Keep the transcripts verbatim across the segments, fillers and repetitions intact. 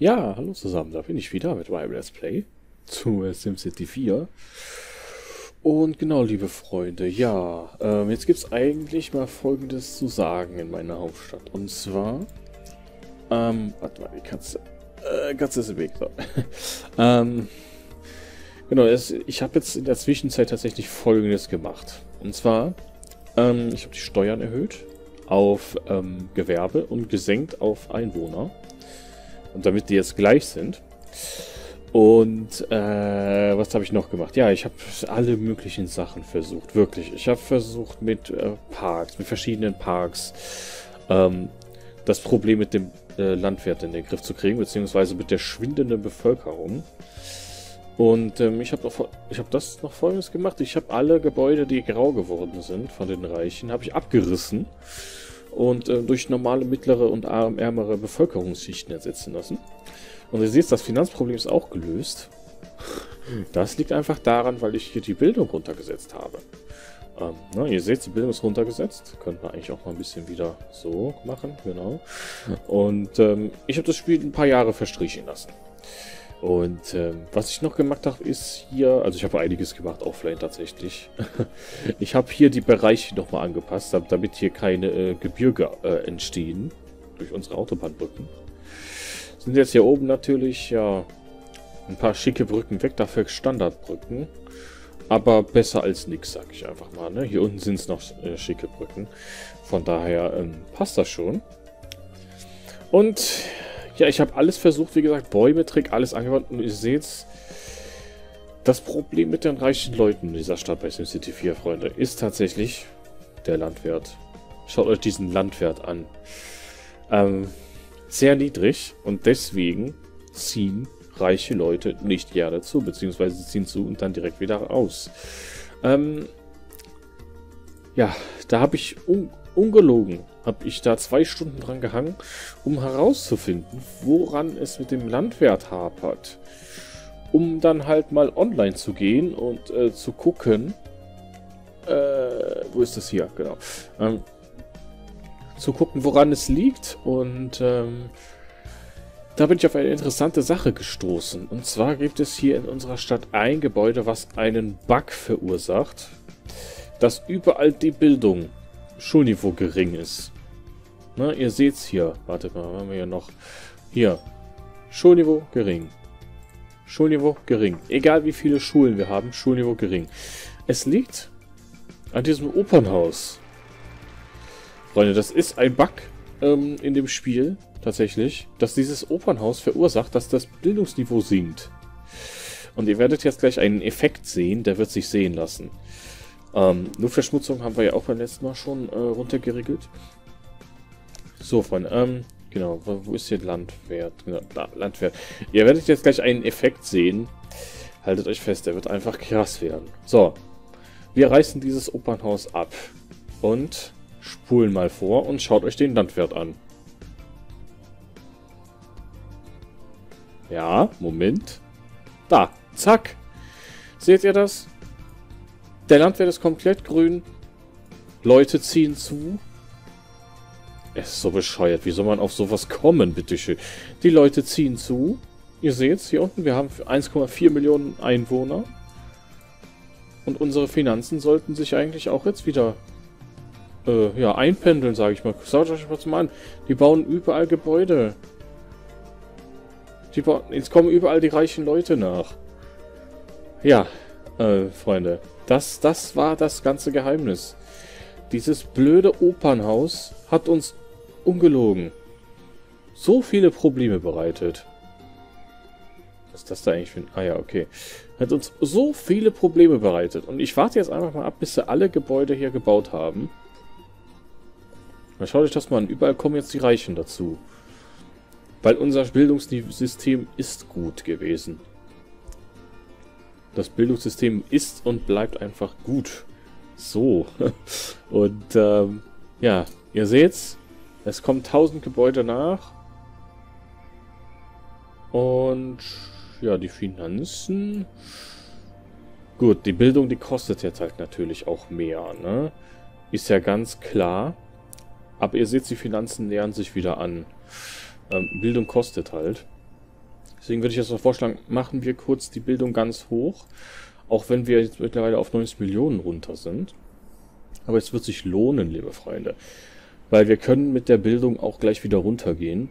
Ja, hallo zusammen, da bin ich wieder mit meinem Let's Play zu äh, SimCity vier. Und genau, liebe Freunde, ja, ähm, jetzt gibt es eigentlich mal Folgendes zu sagen in meiner Hauptstadt. Und zwar, ähm, warte mal, die Katze, äh, Katze ist im Weg. So. ähm, genau, es, ich habe jetzt in der Zwischenzeit tatsächlich Folgendes gemacht. Und zwar, ähm, ich habe die Steuern erhöht auf ähm, Gewerbe und gesenkt auf Einwohner. Und damit die jetzt gleich sind. Und äh, was habe ich noch gemacht? Ja, ich habe alle möglichen Sachen versucht, wirklich. Ich habe versucht mit äh, Parks, mit verschiedenen Parks, ähm, das Problem mit dem äh, Landwirt in den Griff zu kriegen, beziehungsweise mit der schwindenden Bevölkerung. Und ähm, ich habe noch, ich habe das noch Folgendes gemacht. Ich habe alle Gebäude, die grau geworden sind von den Reichen, habe ich abgerissen. Und äh, durch normale, mittlere und ärmere Bevölkerungsschichten ersetzen lassen. Und ihr seht, das Finanzproblem ist auch gelöst. Das liegt einfach daran, weil ich hier die Bildung runtergesetzt habe. Ähm, na, ihr seht, die Bildung ist runtergesetzt. Könnten wir eigentlich auch mal ein bisschen wieder so machen, genau. Und ähm, ich habe das Spiel ein paar Jahre verstrichen lassen. Und ähm, was ich noch gemacht habe, ist hier, also ich habe einiges gemacht, offline tatsächlich. Ich habe hier die Bereiche nochmal angepasst, damit hier keine äh, Gebirge äh, entstehen durch unsere Autobahnbrücken. Sind jetzt hier oben natürlich, ja, ein paar schicke Brücken weg, dafür Standardbrücken. Aber besser als nix, sag ich einfach mal. Ne? Hier unten sind es noch äh, schicke Brücken. Von daher ähm, passt das schon. Und ja, ich habe alles versucht, wie gesagt, Bäume-Trick, alles angewandt. Und ihr seht, das Problem mit den reichen Leuten in dieser Stadt bei SimCity vier, Freunde, ist tatsächlich der Landwirt. Schaut euch diesen Landwirt an. Ähm, sehr niedrig und deswegen ziehen reiche Leute nicht gerne zu, beziehungsweise sie ziehen zu und dann direkt wieder raus. Ähm, ja, da habe ich un ungelogen, habe ich da zwei Stunden dran gehangen, um herauszufinden, woran es mit dem Landwirt hapert. Um dann halt mal online zu gehen und äh, zu gucken, äh, wo ist das hier, genau, ähm, zu gucken, woran es liegt. Und ähm, da bin ich auf eine interessante Sache gestoßen. Und zwar gibt es hier in unserer Stadt ein Gebäude, was einen Bug verursacht, dass überall die Bildung, Schulniveau gering ist. Na, ihr seht es hier. Wartet mal, haben wir hier noch. Hier. Schulniveau gering. Schulniveau gering. Egal wie viele Schulen wir haben, Schulniveau gering. Es liegt an diesem Opernhaus. Freunde, das ist ein Bug ähm, in dem Spiel, tatsächlich, dass dieses Opernhaus verursacht, dass das Bildungsniveau sinkt. Und ihr werdet jetzt gleich einen Effekt sehen, der wird sich sehen lassen. Ähm, Luftverschmutzung haben wir ja auch beim letzten Mal schon äh, runtergeregelt. So, Freunde, ähm, genau, wo, wo ist hier Landwirt? Genau, Landwirt. Ihr werdet jetzt gleich einen Effekt sehen. Haltet euch fest, der wird einfach krass werden. So, wir reißen dieses Opernhaus ab und spulen mal vor und schaut euch den Landwirt an. Ja, Moment. Da, zack. Seht ihr das? Der Landwirt ist komplett grün. Leute ziehen zu. Es ist so bescheuert. Wie soll man auf sowas kommen, bitteschön? Die Leute ziehen zu. Ihr seht es hier unten. Wir haben eins Komma vier Millionen Einwohner. Und unsere Finanzen sollten sich eigentlich auch jetzt wieder äh, ja, einpendeln, sage ich mal. Schaut euch mal mal an. Die bauen überall Gebäude. Die bauen, jetzt kommen überall die reichen Leute nach. Ja, äh, Freunde. Das, das war das ganze Geheimnis. Dieses blöde Opernhaus hat uns ungelogen so viele Probleme bereitet. Was ist das da eigentlich für ein... Ah ja, okay. Hat uns so viele Probleme bereitet. Und ich warte jetzt einfach mal ab, bis sie alle Gebäude hier gebaut haben. Dann schaut euch das mal an. Überall kommen jetzt die Reichen dazu. Weil unser Bildungssystem ist gut gewesen. Das Bildungssystem ist und bleibt einfach gut. So. Und ähm, ja, ihr seht's. Es kommen tausend Gebäude nach. Und ja, die Finanzen. Gut, die Bildung, die kostet jetzt halt natürlich auch mehr, ne? Ist ja ganz klar. Aber ihr seht, die Finanzen nähern sich wieder an. Ähm, Bildung kostet halt. Deswegen würde ich jetzt mal vorschlagen, machen wir kurz die Bildung ganz hoch. Auch wenn wir jetzt mittlerweile auf neunzig Millionen runter sind. Aber es wird sich lohnen, liebe Freunde. Weil wir können mit der Bildung auch gleich wieder runtergehen.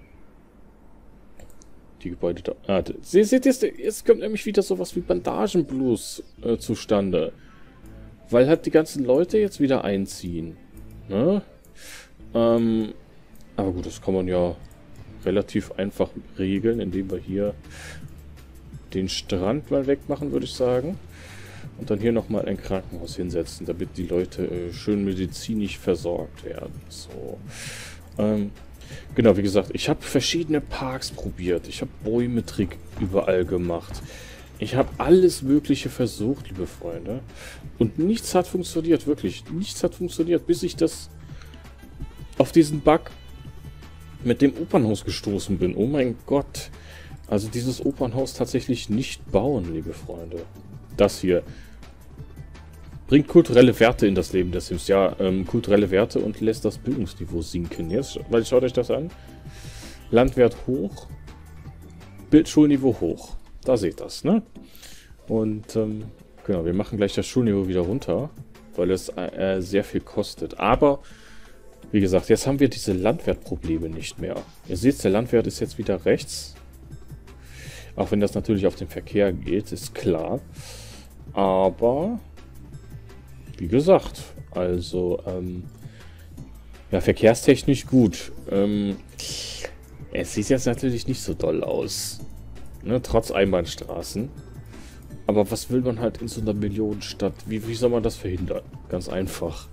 Die Gebäude da... Ah, seht, seht ihr, jetzt kommt nämlich wieder sowas wie Bandagenblues äh, zustande. Weil halt die ganzen Leute jetzt wieder einziehen. Ne? Ähm, aber gut, das kann man ja relativ einfach regeln, indem wir hier den Strand mal wegmachen, würde ich sagen. Und dann hier nochmal ein Krankenhaus hinsetzen, damit die Leute äh, schön medizinisch versorgt werden. So. Ähm, genau, wie gesagt, ich habe verschiedene Parks probiert. Ich habe Bäume-Trick überall gemacht. Ich habe alles Mögliche versucht, liebe Freunde. Und nichts hat funktioniert, wirklich. Nichts hat funktioniert, bis ich das auf diesen Bug mit dem Opernhaus gestoßen bin. Oh mein Gott. Also dieses Opernhaus tatsächlich nicht bauen, liebe Freunde. Das hier bringt kulturelle Werte in das Leben der Sims. Ja, ähm, kulturelle Werte und lässt das Bildungsniveau sinken. Jetzt, weil schaut euch das an. Landwert hoch. Bildschulniveau hoch. Da seht ihr das, ne? Und, ähm, genau, wir machen gleich das Schulniveau wieder runter, weil es äh, sehr viel kostet. Aber, wie gesagt, jetzt haben wir diese Landwertprobleme nicht mehr. Ihr seht, der Landwert ist jetzt wieder rechts. Auch wenn das natürlich auf den Verkehr geht, ist klar. Aber, wie gesagt, also, ähm, ja, verkehrstechnisch gut. Ähm, es sieht jetzt natürlich nicht so doll aus. Ne, trotz Einbahnstraßen. Aber was will man halt in so einer Millionenstadt? Wie, wie soll man das verhindern? Ganz einfach.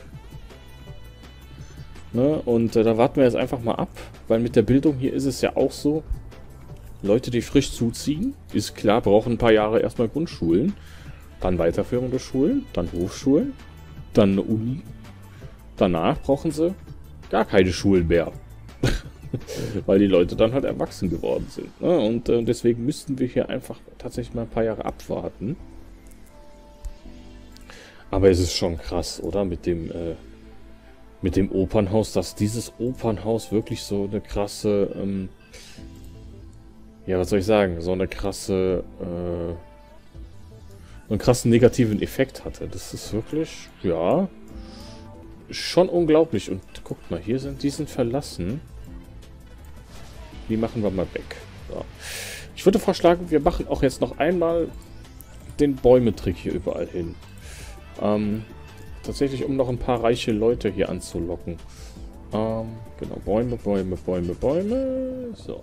Ne, und äh, da warten wir jetzt einfach mal ab. Weil mit der Bildung hier ist es ja auch so. Leute, die frisch zuziehen, ist klar, brauchen ein paar Jahre erstmal Grundschulen. Dann weiterführende Schulen, dann Hochschulen, dann eine Uni. Danach brauchen sie gar keine Schulen mehr. Weil die Leute dann halt erwachsen geworden sind. Ne? Und äh, deswegen müssten wir hier einfach tatsächlich mal ein paar Jahre abwarten. Aber es ist schon krass, oder? Mit dem, äh, mit dem Opernhaus, dass dieses Opernhaus wirklich so eine krasse, ähm, ja, was soll ich sagen, so eine krasse, äh, einen krassen negativen Effekt hatte. Das ist wirklich, ja, schon unglaublich. Und guckt mal, hier sind die sind verlassen. Die machen wir mal weg. So. Ich würde vorschlagen, wir machen auch jetzt noch einmal den Bäume-Trick hier überall hin. Ähm, tatsächlich, um noch ein paar reiche Leute hier anzulocken. Ähm, genau, Bäume, Bäume, Bäume, Bäume. So.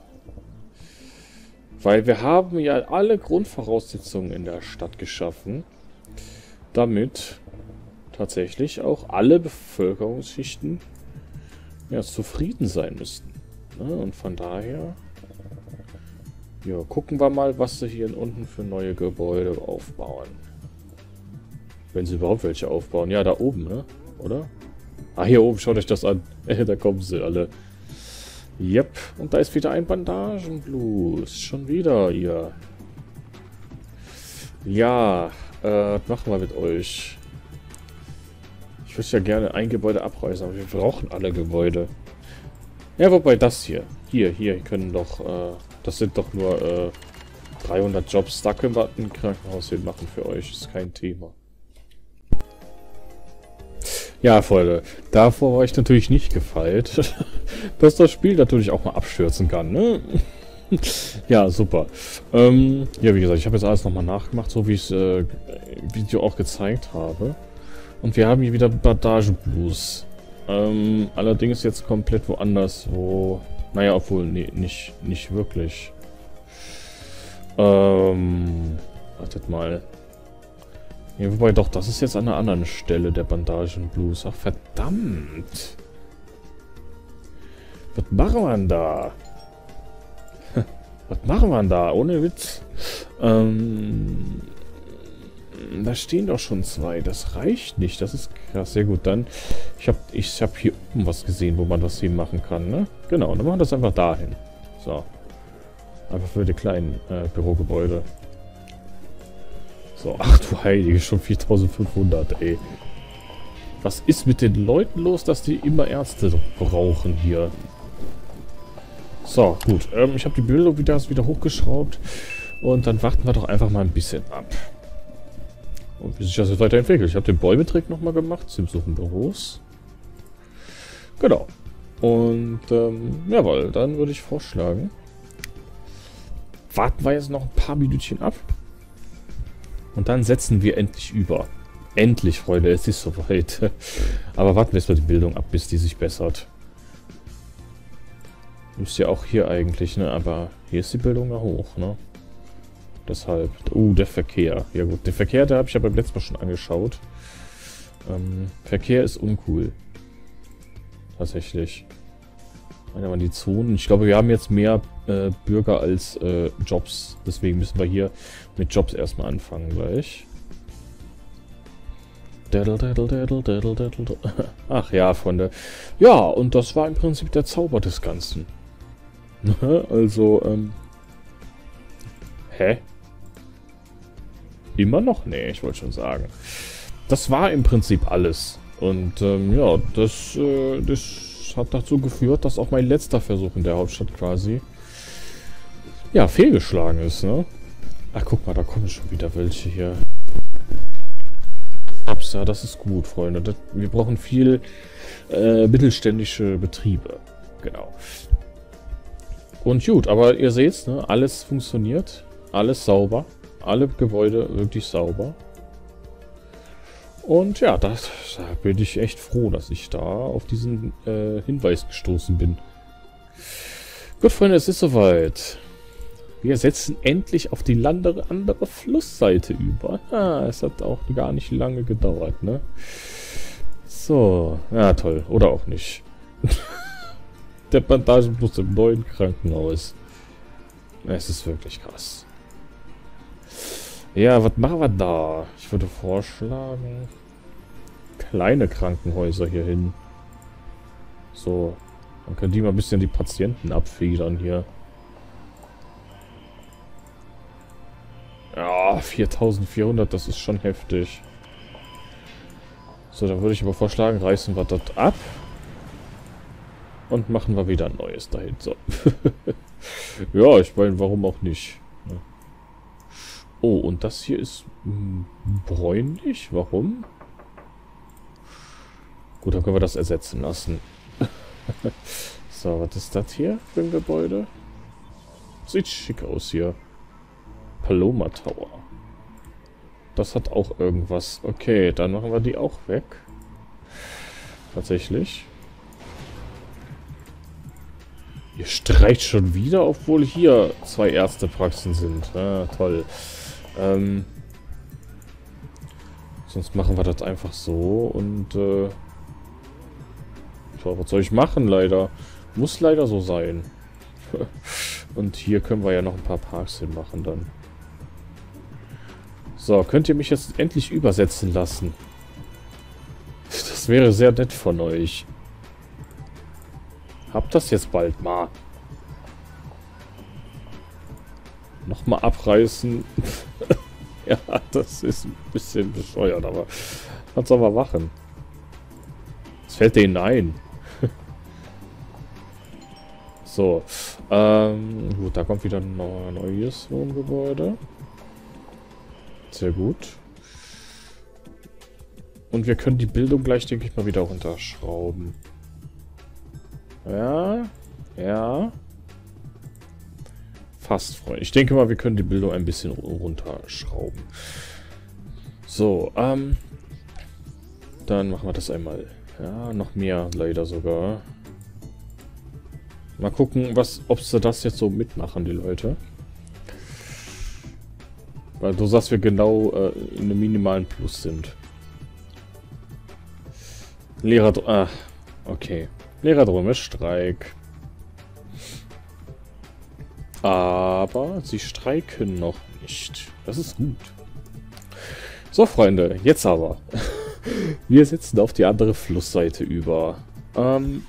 Weil wir haben ja alle Grundvoraussetzungen in der Stadt geschaffen, damit tatsächlich auch alle Bevölkerungsschichten ja, zufrieden sein müssten. Und von daher, ja, gucken wir mal, was sie hier unten für neue Gebäude aufbauen. Wenn sie überhaupt welche aufbauen. Ja, da oben, ne? Oder? Ah, hier oben, schaut euch das an. Da kommen sie alle. Yep, und da ist wieder ein Bandagenblues. Schon wieder hier. Ja, äh, was machen wir mit euch? Ich würde ja gerne ein Gebäude abreißen, aber wir brauchen alle Gebäude. Ja, wobei das hier. Hier, hier können doch, äh, das sind doch nur, äh, dreihundert Jobs. Da können wir ein Krankenhaus hinmachen für euch. Ist kein Thema. Ja, Freunde. Davor war ich natürlich nicht gefeilt. Dass das Spiel natürlich auch mal abstürzen kann, ne? Ja, super. Ähm, ja, wie gesagt, ich habe jetzt alles nochmal nachgemacht, so wie ich es äh, im Video auch gezeigt habe. Und wir haben hier wieder Bandagenblues. Ähm, allerdings jetzt komplett woanders, wo... Naja, obwohl, nee, nicht, nicht wirklich. Ähm, wartet mal. Ja, wobei doch, das ist jetzt an einer anderen Stelle, der Bandagenblues. Ach, verdammt. Was machen wir denn da? Was machen wir denn da? Ohne Witz. Ähm... Da stehen doch schon zwei. Das reicht nicht. Das ist krass. Sehr gut. Dann, ich habe ich hab hier oben was gesehen, wo man das hier machen kann, ne? Genau, dann machen wir das einfach dahin. So. Einfach für die kleinen äh, Bürogebäude. So, ach du Heilige, schon viertausendfünfhundert, ey. Was ist mit den Leuten los, dass die immer Ärzte brauchen hier? So, gut. Ähm, ich habe die Bildung wieder, wieder hochgeschraubt. Und dann warten wir doch einfach mal ein bisschen ab. Und wie sich das jetzt weiterentwickelt. Ich habe den Bäumetrick nochmal gemacht. Sie besuchen Büros. Genau. Und, ähm, jawohl, dann würde ich vorschlagen, warten wir jetzt noch ein paar Minütchen ab. Und dann setzen wir endlich über. Endlich, Freunde, es ist soweit. Aber warten wir erstmal die Bildung ab, bis die sich bessert. Ist ja auch hier eigentlich, ne? Aber hier ist die Bildung ja hoch, ne? Deshalb. Uh, der Verkehr. Ja gut, den Verkehr, da habe ich ja beim letzten Mal schon angeschaut. Ähm, Verkehr ist uncool. Tatsächlich. Aber die Zonen. Ich glaube, wir haben jetzt mehr äh, Bürger als äh, Jobs. Deswegen müssen wir hier mit Jobs erstmal anfangen gleich. Ach ja, Freunde. Ja, und das war im Prinzip der Zauber des Ganzen. Also, ähm... Hä? Immer noch? Nee, ich wollte schon sagen. Das war im Prinzip alles. Und, ähm, ja, das, äh, das hat dazu geführt, dass auch mein letzter Versuch in der Hauptstadt quasi, ja, fehlgeschlagen ist, ne? Ach, guck mal, da kommen schon wieder welche hier. Ja, das ist gut, Freunde. Das, wir brauchen viel äh, mittelständische Betriebe. Genau. Und gut, aber ihr seht, ne, alles funktioniert. Alles sauber. Alle Gebäude wirklich sauber. Und ja, das, da bin ich echt froh, dass ich da auf diesen äh, Hinweis gestoßen bin. Gut, Freunde, es ist soweit. Wir setzen endlich auf die andere, andere Flussseite über. Ah, es hat auch gar nicht lange gedauert, ne? So, ja toll. Oder auch nicht. Der Bandagenbus im neuen Krankenhaus. Es ist wirklich krass. Ja, was machen wir da? Ich würde vorschlagen, kleine Krankenhäuser hier hin. So, dann können die mal ein bisschen die Patienten abfedern hier. Ja, viertausendvierhundert, das ist schon heftig. So, dann würde ich aber vorschlagen, reißen wir das ab. Und machen wir wieder ein neues dahin. So. Ja, ich meine, warum auch nicht. Oh, und das hier ist mh, bräunlich. Warum? Gut, dann können wir das ersetzen lassen. So, was ist das hier für ein Gebäude? Sieht schick aus hier. Paloma Tower. Das hat auch irgendwas. Okay, dann machen wir die auch weg. Tatsächlich. Ihr streicht schon wieder, obwohl hier zwei Ärztepraxen sind. Ja, toll. Ähm, sonst machen wir das einfach so und äh, so, was soll ich machen, leider? Muss leider so sein. Und hier können wir ja noch ein paar Parks hinmachen dann. So, könnt ihr mich jetzt endlich übersetzen lassen? Das wäre sehr nett von euch. Habt das jetzt bald mal. Nochmal abreißen. Ja, das ist ein bisschen bescheuert, aber was soll man machen? Was fällt denen ein? So. Ähm, gut, da kommt wieder ein neues Wohngebäude. Sehr gut. Und wir können die Bildung gleich, denke ich mal, wieder runterschrauben. Ja, ja. Fast, Freunde. Ich denke mal, wir können die Bildung ein bisschen runterschrauben. So, ähm. Dann machen wir das einmal. Ja, noch mehr leider sogar. Mal gucken, was, ob sie das jetzt so mitmachen, die Leute. Weil du sagst, wir genau äh, in einem minimalen Plus sind. Lehrer... Ah, okay. Lehrerdrum ist Streik. Aber sie streiken noch nicht. Das ist gut. So, Freunde, jetzt aber. Wir setzen auf die andere Flussseite über. Ähm,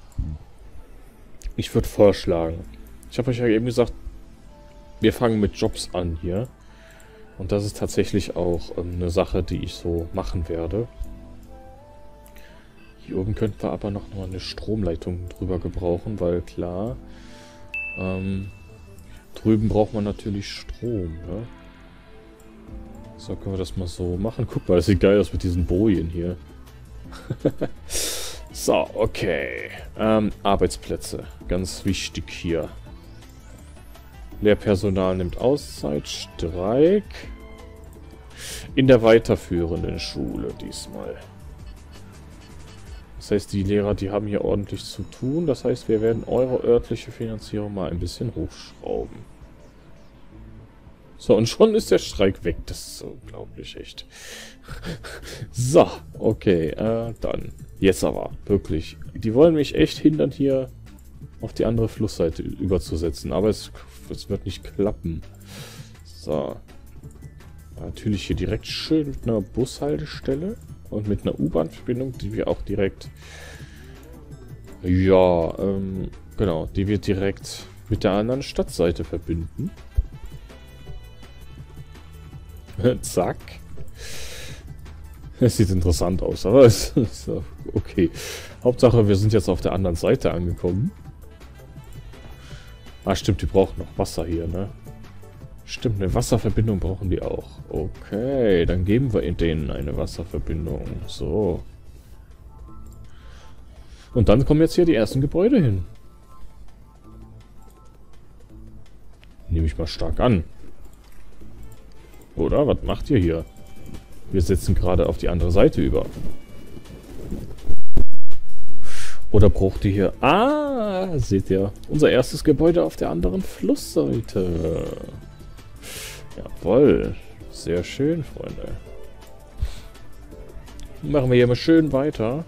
ich würde vorschlagen. Ich habe euch ja eben gesagt, wir fangen mit Jobs an hier. Und das ist tatsächlich auch ähm, eine Sache, die ich so machen werde. Hier oben könnten wir aber noch mal eine Stromleitung drüber gebrauchen, weil klar, Ähm, drüben braucht man natürlich Strom, ne? So, können wir das mal so machen. Guck mal, das sieht geil aus mit diesen Bojen hier. So, okay. Ähm, Arbeitsplätze. Ganz wichtig hier. Lehrpersonal nimmt Auszeit. Streik. In der weiterführenden Schule diesmal. Das heißt, die Lehrer, die haben hier ordentlich zu tun. Das heißt, wir werden eure örtliche Finanzierung mal ein bisschen hochschrauben. So, und schon ist der Streik weg. Das ist unglaublich, echt. So, okay, äh, dann. Jetzt aber, wirklich. Die wollen mich echt hindern, hier auf die andere Flussseite überzusetzen. Aber es, es wird nicht klappen. So. Natürlich hier direkt schön mit einer Bushaltestelle. Und mit einer U-Bahn-Verbindung, die wir auch direkt... Ja, ähm, genau. Die wir direkt mit der anderen Stadtseite verbinden. Zack. Es sieht interessant aus, aber es ist okay. Hauptsache, wir sind jetzt auf der anderen Seite angekommen. Ah, stimmt, die brauchen noch Wasser hier, ne? Stimmt, eine Wasserverbindung brauchen die auch. Okay, dann geben wir denen eine Wasserverbindung. So. Und dann kommen jetzt hier die ersten Gebäude hin. Nehme ich mal stark an. Oder? Was macht ihr hier? Wir setzen gerade auf die andere Seite über. Oder braucht ihr hier... Ah, seht ihr. Unser erstes Gebäude auf der anderen Flussseite. Jawohl. Sehr schön, Freunde. Machen wir hier mal schön weiter.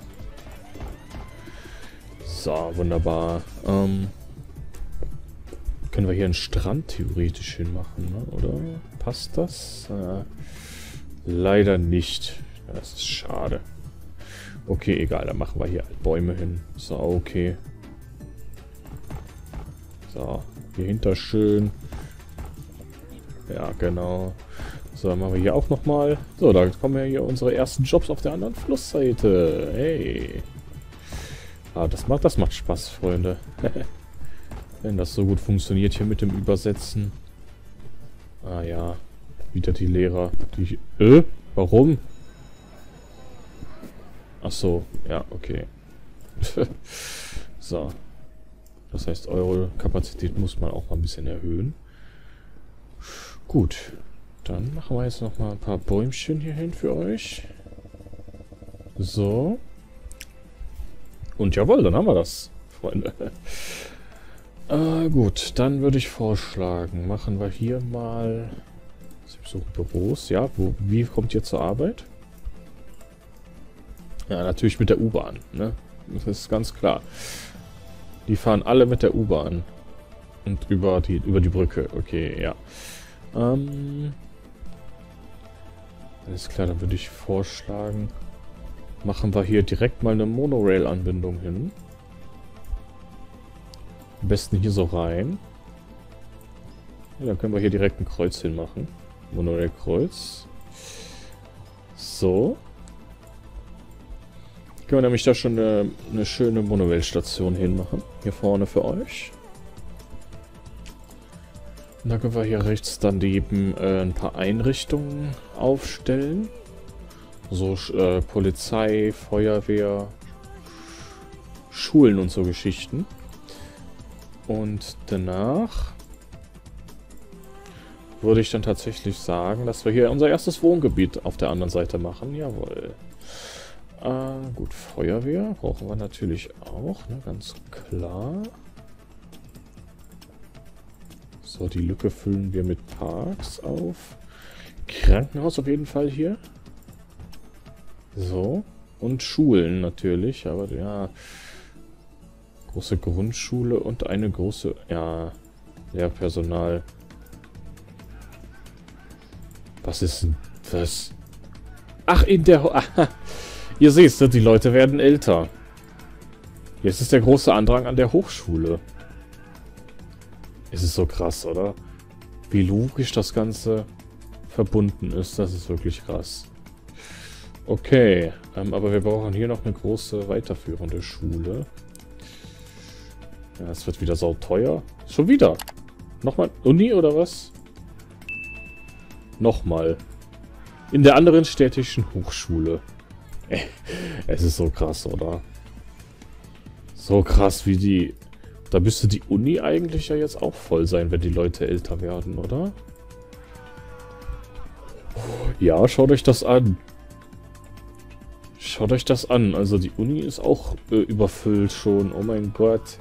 So, wunderbar. Ähm, können wir hier einen Strand theoretisch hinmachen, ne? Oder? Passt das? Äh, leider nicht. Das ist schade. Okay, egal. Dann machen wir hier halt Bäume hin. So, okay. So, hier hinter schön. Ja, genau. So, dann machen wir hier auch nochmal. So, da kommen ja hier unsere ersten Jobs auf der anderen Flussseite. Hey. Ah, das macht, das macht Spaß, Freunde. Wenn das so gut funktioniert hier mit dem Übersetzen. Ah ja. Wieder die Lehrer. Die. Äh? Warum? Ach so. Ja, okay. So. Das heißt, eure Kapazität muss man auch mal ein bisschen erhöhen. Gut. Dann machen wir jetzt noch mal ein paar Bäumchen hier hin für euch. So. Und jawohl, dann haben wir das, Freunde. Äh, gut, dann würde ich vorschlagen, machen wir hier mal... Sie besuchen Büros, ja. Wo, wie kommt ihr zur Arbeit? Ja, natürlich mit der U-Bahn, ne? Das ist ganz klar. Die fahren alle mit der U-Bahn. Und über die, über die Brücke, okay, ja. Ähm... Alles klar, dann würde ich vorschlagen, machen wir hier direkt mal eine Monorail-Anbindung hin. Am besten hier so rein. Ja, dann können wir hier direkt ein Kreuz hinmachen. Monorail-Kreuz. So. Können wir nämlich da schon eine, eine schöne Monorail-Station hinmachen. Hier vorne für euch. Und dann können wir hier rechts daneben äh, ein paar Einrichtungen aufstellen. So äh, Polizei, Feuerwehr, Schulen und so Geschichten. Und danach würde ich dann tatsächlich sagen, dass wir hier unser erstes Wohngebiet auf der anderen Seite machen. Jawohl. Äh, gut, Feuerwehr brauchen wir natürlich auch, ne, ganz klar. So, die Lücke füllen wir mit Parks auf. Krankenhaus auf jeden Fall hier. So. Und Schulen natürlich, aber ja. Große Grundschule und eine große, ja, Lehrpersonal. Was ist denn das? Ach, in der... Ho Ihr seht, die Leute werden älter. Jetzt ist der große Andrang an der Hochschule. Es ist so krass, oder? Wie logisch das Ganze verbunden ist. Das ist wirklich krass. Okay, ähm, aber wir brauchen hier noch eine große weiterführende Schule. Ja, es wird wieder sau teuer. Schon wieder. Nochmal Uni oder was? Nochmal. In der anderen städtischen Hochschule. Es ist so krass, oder? So krass wie die... Da müsste die Uni eigentlich ja jetzt auch voll sein, wenn die Leute älter werden, oder? Ja, schaut euch das an. Schaut euch das an. Also die Uni ist auch äh, überfüllt schon. Oh mein Gott.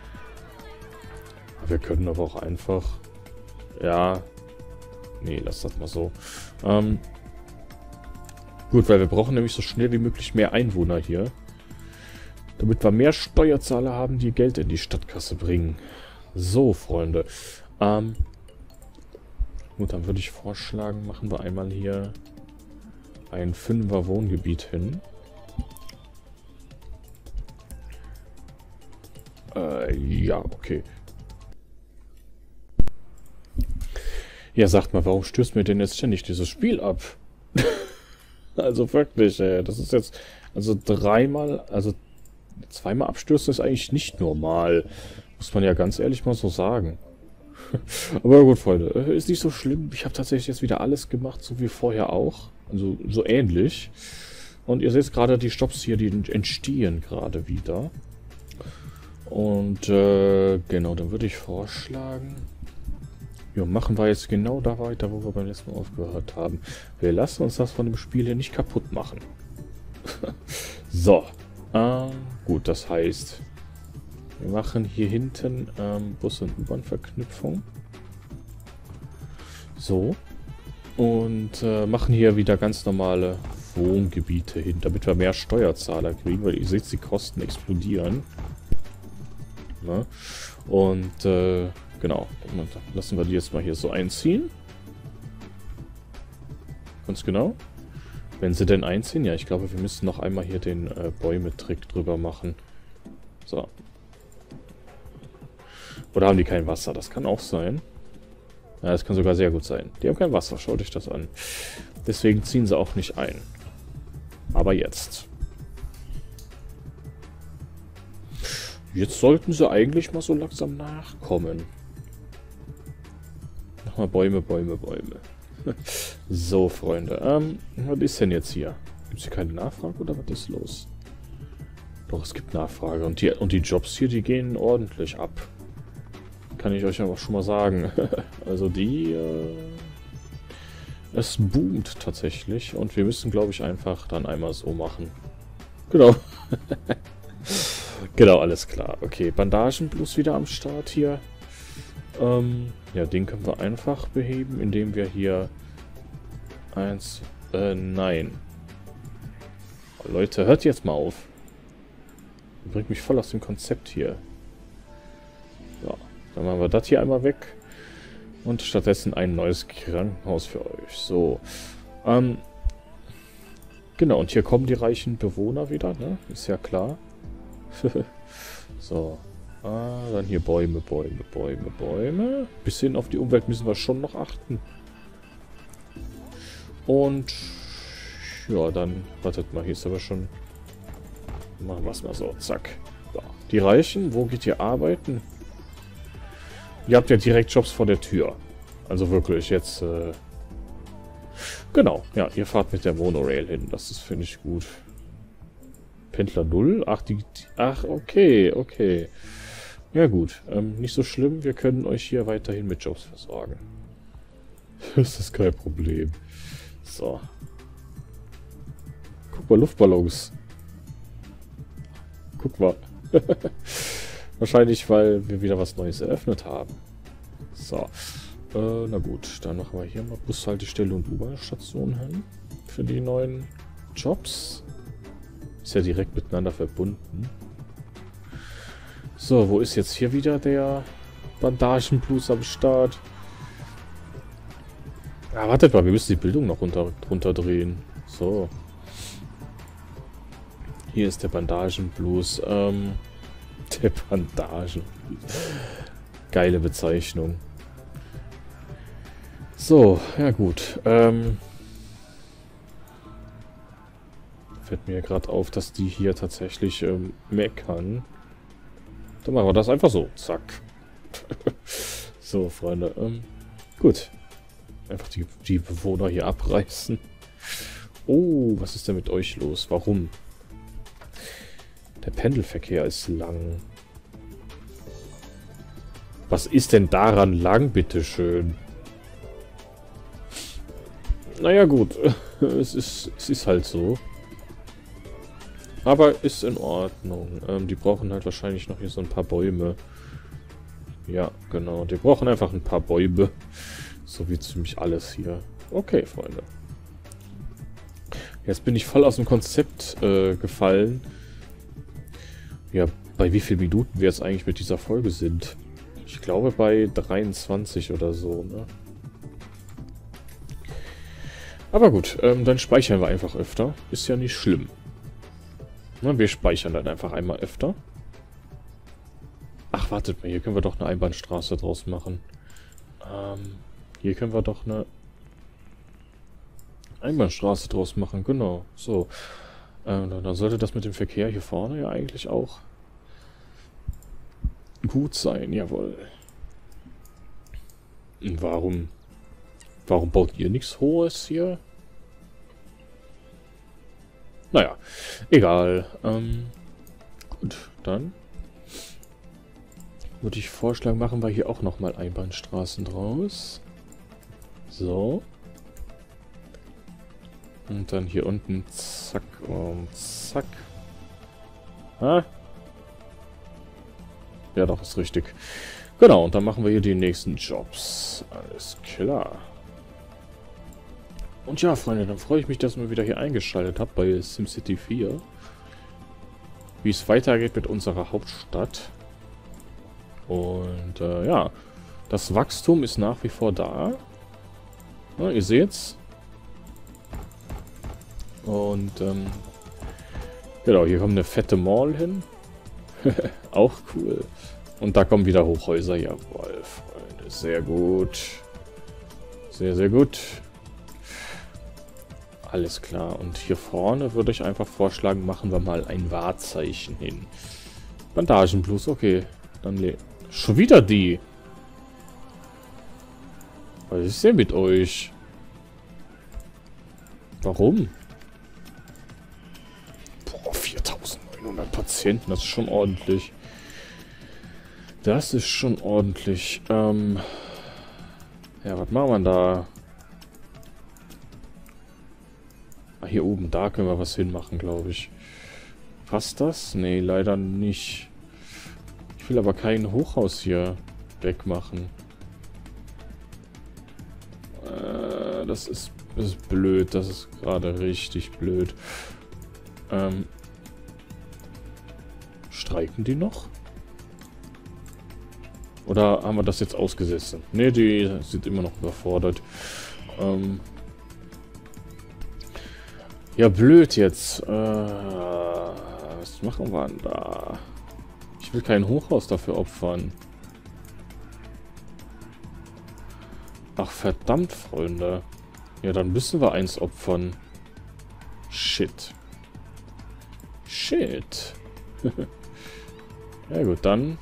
Wir können aber auch einfach... Ja... Nee, lass das mal so. Ähm... Gut, weil wir brauchen nämlich so schnell wie möglich mehr Einwohner hier. Damit wir mehr Steuerzahler haben, die Geld in die Stadtkasse bringen. So, Freunde. Ähm, gut, dann würde ich vorschlagen, machen wir einmal hier ein Fünfer Wohngebiet hin. Äh, ja, okay. Ja, sagt mal, warum stößt mir denn jetzt ständig dieses Spiel ab? Also wirklich, ey, das ist jetzt, also dreimal, also zweimal abstürzen ist eigentlich nicht normal. Muss man ja ganz ehrlich mal so sagen. Aber gut, Freunde, ist nicht so schlimm. Ich habe tatsächlich jetzt wieder alles gemacht, so wie vorher auch. Also so ähnlich. Und ihr seht gerade die Stops hier, die entstehen gerade wieder. Und äh, genau, dann würde ich vorschlagen... Ja, machen wir jetzt genau da weiter, wo wir beim letzten Mal aufgehört haben. Wir lassen uns das von dem Spiel hier nicht kaputt machen. So. Ähm, gut, das heißt, wir machen hier hinten ähm, Bus- und U-Bahn-Verknüpfung. So. Und äh, machen hier wieder ganz normale Wohngebiete hin, damit wir mehr Steuerzahler kriegen, weil ihr seht, die Kosten explodieren. Na? Und äh, genau, dann lassen wir die jetzt mal hier so einziehen. Ganz genau. Wenn sie denn einziehen, ja, ich glaube, wir müssen noch einmal hier den äh, Bäume-Trick drüber machen. So. Oder haben die kein Wasser? Das kann auch sein. Ja, das kann sogar sehr gut sein. Die haben kein Wasser, schaut euch das an. Deswegen ziehen sie auch nicht ein. Aber jetzt. Jetzt sollten sie eigentlich mal so langsam nachkommen. Nochmal Bäume, Bäume, Bäume. So, Freunde. Ähm, was ist denn jetzt hier? Gibt es hier keine Nachfrage oder was ist los? Doch, es gibt Nachfrage. Und die, und die Jobs hier, die gehen ordentlich ab. Kann ich euch aber schon mal sagen. Also die... Äh, es boomt tatsächlich. Und wir müssen, glaube ich, einfach dann einmal so machen. Genau. Genau, alles klar. Okay, Bandagenblues wieder am Start hier. Ähm, ja, den können wir einfach beheben, indem wir hier eins, äh, nein. Oh, Leute, hört jetzt mal auf. Das bringt mich voll aus dem Konzept hier. So, dann machen wir das hier einmal weg. Und stattdessen ein neues Krankenhaus für euch. So, ähm, genau, und hier kommen die reichen Bewohner wieder, ne? Ist ja klar. So. Ah, dann hier Bäume, Bäume, Bäume, Bäume. Bisschen auf die Umwelt müssen wir schon noch achten. Und ja, dann wartet mal, hier ist aber schon... Machen wir es mal so, zack. So. Die Reichen, wo geht ihr arbeiten? Ihr habt ja direkt Jobs vor der Tür. Also wirklich, jetzt... Äh genau, ja, ihr fahrt mit der Monorail hin. Das ist, finde ich, gut. Pendler null? Ach, die, die, ach, okay, okay. Ja gut, ähm, nicht so schlimm. Wir können euch hier weiterhin mit Jobs versorgen. Das ist kein Problem. So. Guck mal, Luftballons. Guck mal. Wahrscheinlich, weil wir wieder was Neues eröffnet haben. So. Äh, na gut, dann machen wir hier mal Bushaltestelle und U-Bahn-Station hin. Für die neuen Jobs. Ist ja direkt miteinander verbunden. So, wo ist jetzt hier wieder der Bandagenblues am Start? Ah, wartet mal, wir müssen die Bildung noch runter, runterdrehen. So. Hier ist der Bandagenblues. Ähm, der Bandagen. Geile Bezeichnung. So, ja gut. Ähm... Fällt mir gerade auf, dass die hier tatsächlich ähm, meckern. Dann machen wir das einfach so. Zack. So, Freunde. Ähm, gut. Einfach die, die Bewohner hier abreißen. Oh, was ist denn mit euch los? Warum? Der Pendelverkehr ist lang. Was ist denn daran lang, bitteschön? Naja, gut. Es ist, es ist halt so. Aber ist in Ordnung. Ähm, die brauchen halt wahrscheinlich noch hier so ein paar Bäume. Ja, genau. Die brauchen einfach ein paar Bäume. So wie ziemlich alles hier. Okay, Freunde. Jetzt bin ich voll aus dem Konzept äh, gefallen. Ja, bei wie vielen Minuten wir jetzt eigentlich mit dieser Folge sind. Ich glaube bei dreiundzwanzig oder so, ne? Aber gut, ähm, dann speichern wir einfach öfter. Ist ja nicht schlimm. Na, wir speichern dann einfach einmal öfter. Ach, wartet mal, hier können wir doch eine Einbahnstraße draus machen. Ähm, hier können wir doch eine Einbahnstraße draus machen, genau. So. Ähm, dann sollte das mit dem Verkehr hier vorne ja eigentlich auch gut sein, jawohl. Und warum? Warum baut ihr nichts Hohes hier? Naja, egal. Ähm, gut, dann würde ich vorschlagen, machen wir hier auch nochmal Einbahnstraßen draus. So. Und dann hier unten zack und zack. Ah. Ja, doch, ist richtig. Genau, und dann machen wir hier die nächsten Jobs. Alles klar. Und ja, Freunde, dann freue ich mich, dass ihr wieder hier eingeschaltet habt bei SimCity vier. Wie es weitergeht mit unserer Hauptstadt. Und äh, ja, das Wachstum ist nach wie vor da. Ja, ihr seht's. Und ähm, genau, hier kommt eine fette Mall hin. Auch cool. Und da kommen wieder Hochhäuser. Jawohl, Freunde. Sehr gut. Sehr, sehr gut. Alles klar. Und hier vorne würde ich einfach vorschlagen, machen wir mal ein Wahrzeichen hin. Bandagenblues, okay. Dann le schon wieder die. Was ist denn mit euch? Warum? Boah, viertausendneunhundert Patienten, das ist schon ordentlich. Das ist schon ordentlich. Ähm ja, was machen wir da? Ah, hier oben, da können wir was hinmachen, glaube ich. Passt das? Nee, leider nicht. Ich will aber kein Hochhaus hier wegmachen. Äh, das ist, das ist blöd. Das ist gerade richtig blöd. Ähm, streiken die noch? Oder haben wir das jetzt ausgesetzt? Ne, die sind immer noch überfordert. Ähm, ja, blöd jetzt. Äh, was machen wir denn da? Ich will kein Hochhaus dafür opfern. Ach, verdammt, Freunde. Ja, dann müssen wir eins opfern. Shit. Shit. Ja gut, dann...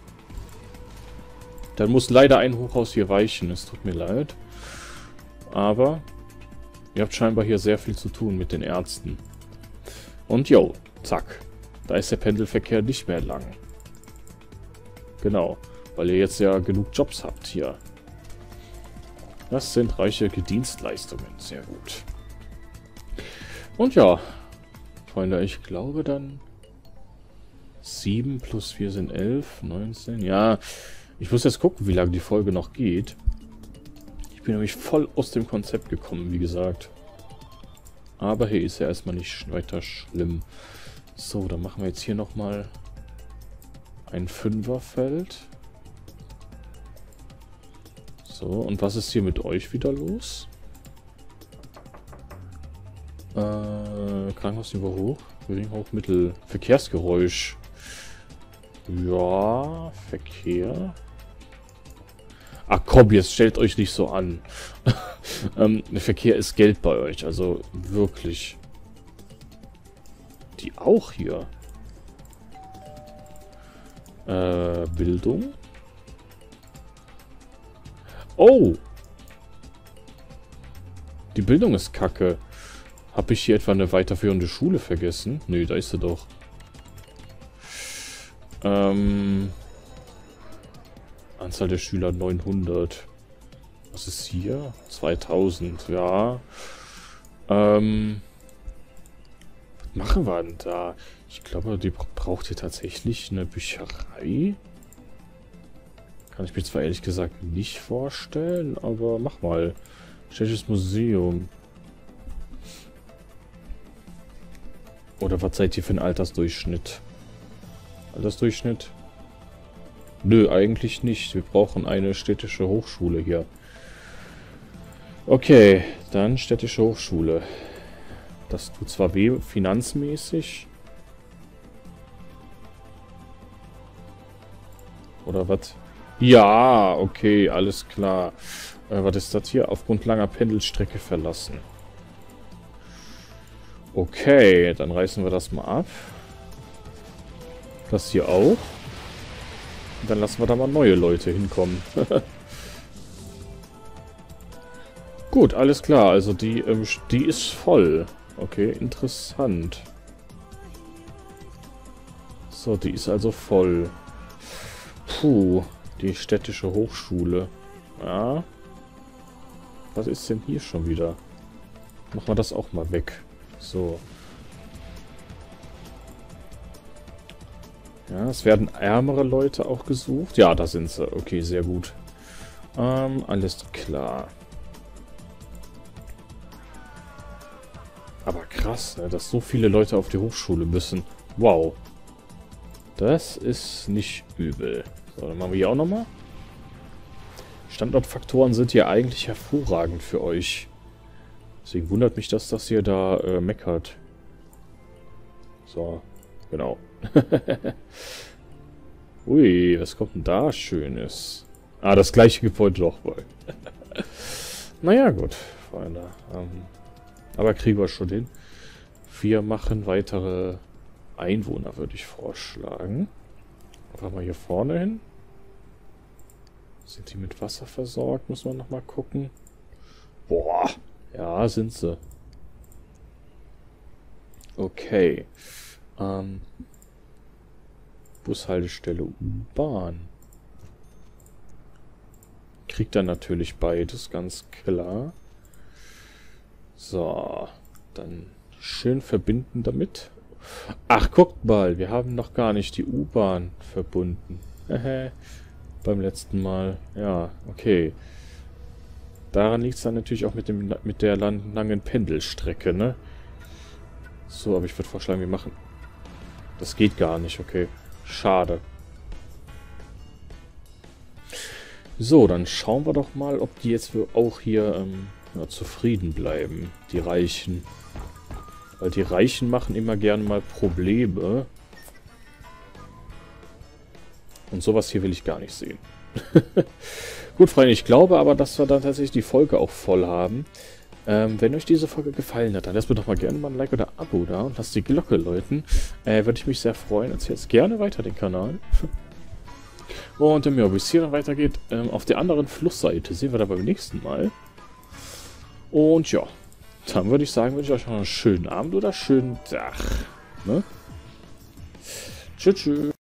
Dann muss leider ein Hochhaus hier weichen. Es tut mir leid. Aber... Ihr habt scheinbar hier sehr viel zu tun mit den Ärzten. Und jo, zack. Da ist der Pendelverkehr nicht mehr lang. Genau, weil ihr jetzt ja genug Jobs habt hier. Das sind reiche Dienstleistungen. Sehr gut. Und ja, Freunde, ich glaube dann sieben plus vier sind elf, neunzehn. Ja, ich muss jetzt gucken, wie lange die Folge noch geht. Ich bin nämlich voll aus dem Konzept gekommen, wie gesagt. Aber hier ist ja erstmal nicht weiter schlimm. So, dann machen wir jetzt hier nochmal ein Fünferfeld. So, und was ist hier mit euch wieder los? Äh, Krankenhausniveau hoch, gering hoch, mittel. Verkehrsgeräusch. Ja, Verkehr. Ach komm, jetzt stellt euch nicht so an. ähm, der Verkehr ist Geld bei euch, also wirklich. Die auch hier. Äh, Bildung. Oh! Die Bildung ist kacke. Habe ich hier etwa eine weiterführende Schule vergessen? Nö, da ist sie doch. Ähm... Anzahl der Schüler neunhundert. Was ist hier? zweitausend, ja. Ähm... Was machen wir denn da? Ich glaube, die braucht hier tatsächlich eine Bücherei. Kann ich mir zwar ehrlich gesagt nicht vorstellen, aber mach mal. Städtisches Museum. Oder was seid ihr für ein Altersdurchschnitt? Altersdurchschnitt? Nö, eigentlich nicht. Wir brauchen eine städtische Hochschule hier. Okay, dann städtische Hochschule. Das tut zwar weh, finanzmäßig. Oder was? Ja, okay, alles klar. Äh, was ist das hier? Aufgrund langer Pendelstrecke verlassen. Okay, dann reißen wir das mal ab. Das hier auch. Und dann lassen wir da mal neue Leute hinkommen. Gut, alles klar. Also die, ähm, die ist voll. Okay, interessant. So, die ist also voll. Puh, die städtische Hochschule. Ja. Was ist denn hier schon wieder? Machen wir das auch mal weg. So. Ja, es werden ärmere Leute auch gesucht. Ja, da sind sie. Okay, sehr gut. Ähm, alles klar. Aber krass, ne, dass so viele Leute auf die Hochschule müssen. Wow. Das ist nicht übel. So, dann machen wir hier auch nochmal. Standortfaktoren sind hier eigentlich hervorragend für euch. Deswegen wundert mich, dass das hier da äh, meckert. So, genau. Ui, was kommt denn da Schönes? Ah, das gleiche Gebäude doch wohl. Naja, gut, Freunde. Ähm, aber kriegen wir schon hin. Wir machen weitere Einwohner, würde ich vorschlagen. Einfach mal hier vorne hin. Sind die mit Wasser versorgt? Muss man nochmal gucken. Boah. Ja, sind sie. Okay. Ähm. Bushaltestelle U-Bahn. Kriegt dann natürlich beides, ganz klar. So. Dann schön verbinden damit. Ach, guckt mal. Wir haben noch gar nicht die U-Bahn verbunden. Beim letzten Mal. Ja, okay. Daran liegt es dann natürlich auch mit, dem, mit der langen Pendelstrecke, ne? So, aber ich würde vorschlagen, wir machen... Das geht gar nicht, okay. Schade. So, dann schauen wir doch mal, ob die jetzt auch hier ähm, ja, zufrieden bleiben, die Reichen. Weil die Reichen machen immer gerne mal Probleme. Und sowas hier will ich gar nicht sehen. Gut, Freunde, ich glaube aber, dass wir dann tatsächlich die Folge auch voll haben. Ähm, wenn euch diese Folge gefallen hat, dann lasst mir doch mal gerne mal ein Like oder ein Abo da und lasst die Glocke läuten. Äh, würde ich mich sehr freuen. Erzählt jetzt gerne weiter den Kanal. Und ähm, ja, bis hier dann weitergeht, ähm, auf der anderen Flussseite sehen wir dann beim nächsten Mal. Und ja, dann würde ich sagen, wünsche ich euch noch einen schönen Abend oder schönen Tag. Ne? Tschüss, tschüss.